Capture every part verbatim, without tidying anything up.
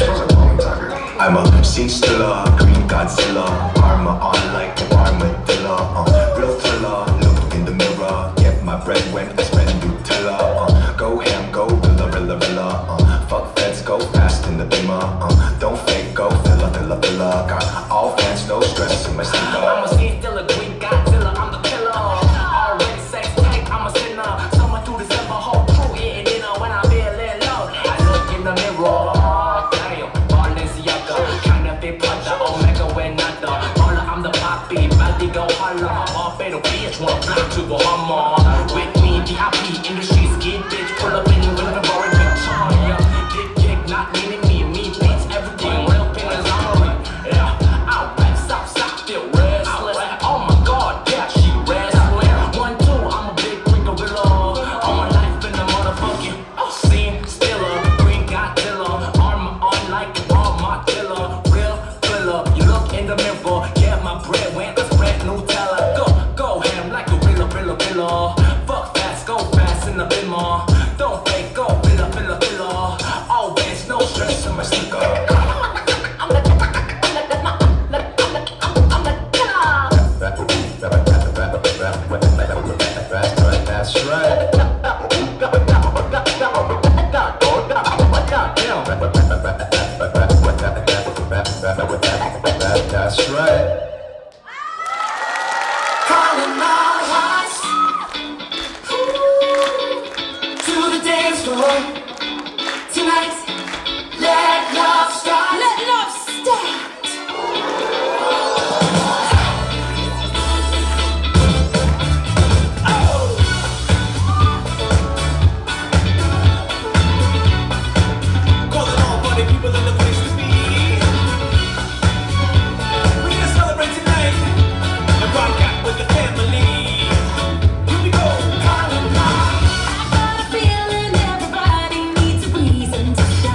I'm a scene stiller, green Godzilla, armor on like an armadillo. Uh, real thriller, look in the mirror, get my bread when I spend Nutella. Uh, go ham, go rilla, rilla, rilla. Uh, fuck feds, go fast in the beamer. Uh, don't fake, go filler, filler, filler. Got all fans, no stress in my sleeper. I'm a scene stiller, green Godzilla, I'm the killer. Already sex tank, I'm a sinner. Someone through December, whole crew eating dinner when I'm feeling low. I look in the mirror. Go holla, my better bitch wanna fly to Bahama. With me, V I P, industry skid bitch, pull up in with the roaring Victoria. Dick kick, not meaning me, me beats everything, real fingers armory. Yeah, I rap, stop, stop, still restless. Oh my god, yeah, she restless. One, two, I'm a big green gorilla. All my life in the motherfucking scene stiller, green Godzilla, armor on like an armadillo. Real thriller, you look in the mirror, get my bread when I Nutella, go, go ham like a rilla, rilla, rilla. Fuck fast, go fast in the bimmer. Don't fake, go rilla, rilla, rilla. Always no stress in my sneaker. I'm the, I'm the, I'm the, I'm the killer. That's right. That's right. Calling my hearts to the dance floor tonight. Let love start. Let love start. Oh. Calling all party people in the place to be. We're gonna celebrate tonight and rock out with the family. Here we go. I got a feeling everybody needs a reason to shine.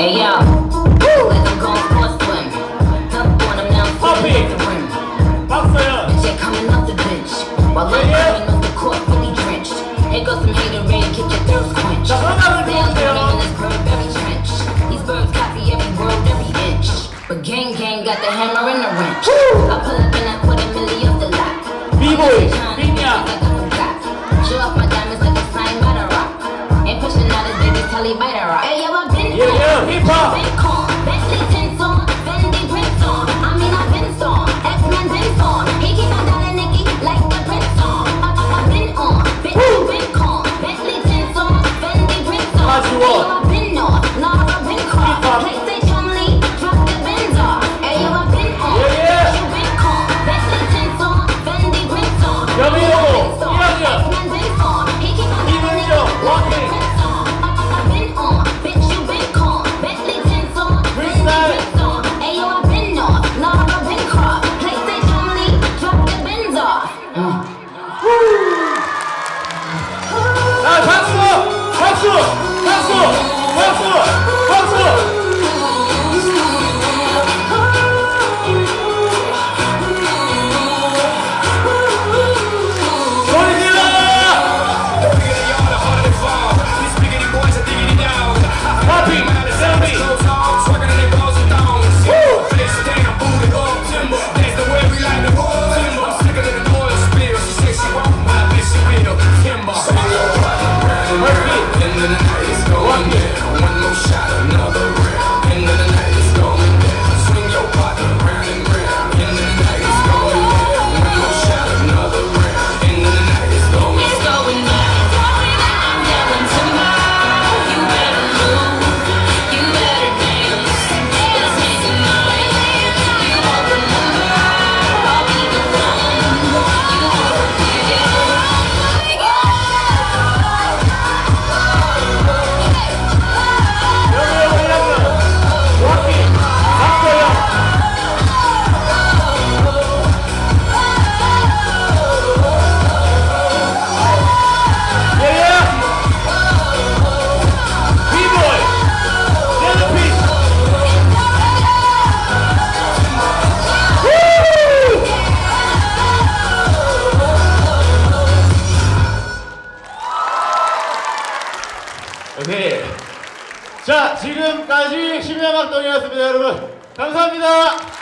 Hey yo, let them go for a swim. Dunk on them now, Poppy. at the rim. 박서연. And Jay coming off the bench, while I'm Yeah, yeah. coming off the court fully drenched. Here goes some haterade, get your thirst quenched. 자, 하나를 They are 보세요. living in this Burberry trench. These birds copy every word, every inch. But gang gang got the hammer and the wrench. I pull up and I put a milli off the lot. B-boy, 빅냥. Like I forgot. Show off my diamonds like a sign by the rock. Ain't pushing out his baby telly by the rock. Hey yo, I been Yeah, yeah, hip hop. been con, Bentley tints on, Fendi prints on. I mean I been on, X-Men been on. He keep on dialing Nicki like the Prince on. I, I, I been on, Bentley been con, Bentley tints on, Fendi prints on. How's you Hey yo, all? I been on, Laura been car, Hip hop. PlayStation Lee, drop the Benz on. Hey yo, I been on, Yeah, yeah. you been con, Bentley tints on, Fendi prints on. 여기요, Prints on, 이학년. X-Men been on. He keep on dialing 이문정, Nicki like the 워킹. Prince on. I, I, I been on, bitch you been con, Bentley tints on, Fendi Freestyle. prints on. Hey yo, I been on, Laura been car, PlayStation Lee, drop the Benz off. Uh. 자, 박수! 박수! 박수! 박수! 박수! 소리 질러! Poppy, Selby. 오케이. 자, 지금까지 심야막동이었습니다, 여러분. 감사합니다.